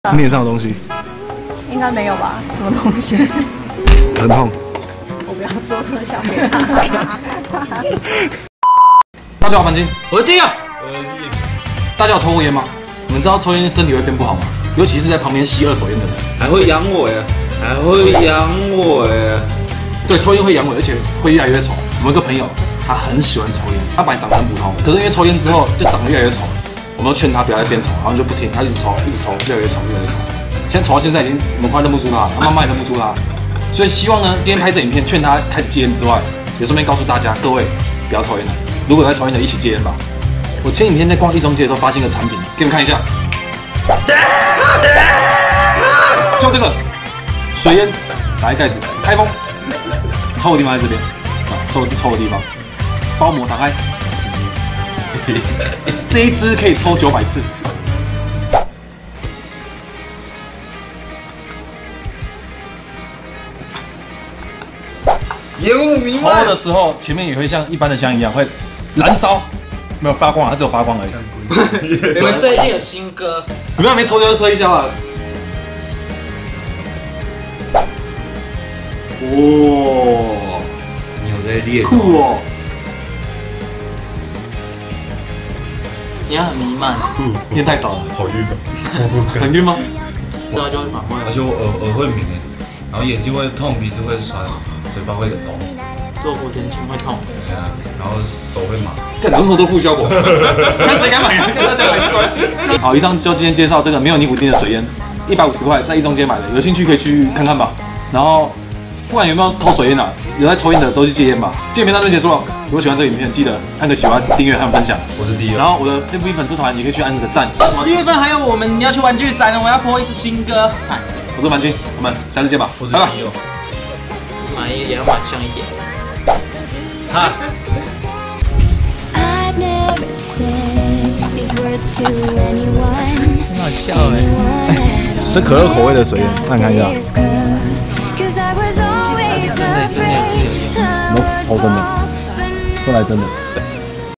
脸上的东西应该没有吧？什么东西？ 疼痛。 我不要做特效给他。 大家好，樊金， 我是丁啊。 大家有抽过烟吗？你们知道抽烟身体会变不好吗？尤其是在旁边吸二手烟的人， 还会阳痿，还会阳痿。 对，抽烟会阳痿，而且会越来越丑。我们有个朋友，他很喜欢抽烟，他本来长得很普通，可是因为抽烟之后就长得越来越丑。我们都劝他不要再变丑，然后就不听，他一直抽，一直抽，越来越丑，越来越丑。现在丑到现在已经，我们快认不出他，他妈妈也认不出他。所以希望呢，今天拍这影片，劝他开始戒烟之外，也顺便告诉大家，各位不要抽烟了。如果有在抽烟的，一起戒烟吧。我前几天在逛一中街的时候，发现一个产品，给你们看一下，就这个水烟，打开盖子，开封，抽的地方在这边，抽的地方，包膜打开。这一支可以抽900次。 烟雾弥抽漫的时候，前面也会像一般的香一样会燃烧，没有发光，它只有发光而已。 你们最近有新歌？ 你们还没抽就吹一下啊！哇， 你有在练？ 酷哦！ 你要很弥漫， 烟太少了， 好晕哦， 很晕吗？ 对啊，就会反胃。 而且我耳会鸣，然后眼睛会痛，鼻子会酸，嘴巴会抖， 做过前倾会痛。 对啊，然后手会麻。 看怎么都副效果，现在谁敢买啊？看大家买乖。好，以上就今天介绍这个没有尼古丁的水烟，150块，在一中街买的，有兴趣可以去看看吧。然后不管有没有抽水烟啊，有在抽烟的都去戒烟吧。今天片到这结束了。如果喜欢这个影片，记得按个喜欢、订阅和分享。 我是第一。 然后我的 FB 粉丝团也可以去按那个赞。 10月份还有我们要去玩具展呢，我要播一支新歌。 我是樊金，我们下次见吧，拜拜。 买也要买像一点。哈。 I've never said these words to anyone. 很好笑哎。 这可乐口味的水烟，那你看一下。 Cause I was always afraid. 都是抽真的，都来真的。